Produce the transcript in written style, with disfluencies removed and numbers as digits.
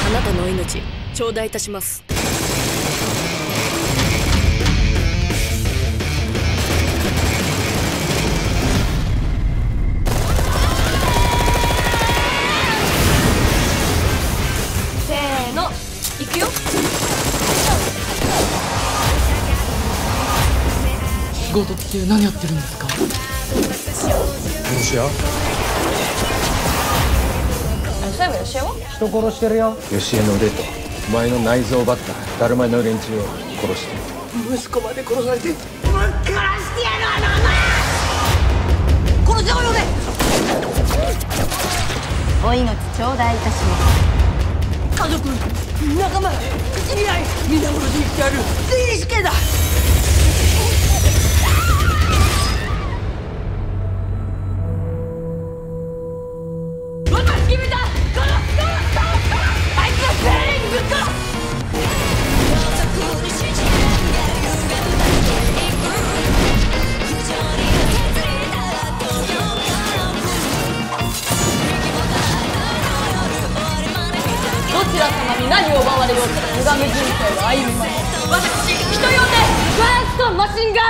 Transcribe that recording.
あなたの命頂戴いたします。 せーの、いくよ。 仕事って何やってるんですか？ 殺し屋？ そういえば吉江は？ 人殺してるよ。吉江の腕とお前の内臓を奪っただるまの連中を殺してる。 息子まで殺されて。 ぶっ殺してやるあの女！殺せおよね！お命頂戴いたします。家族、仲間、知り合い、皆殺しにしてやる全員死刑だ。私決めた。あいつは全員ぶっ殺す。どちら様に何を奪われようと無我夢人生を歩みます。私、人呼んでファーストマシンガン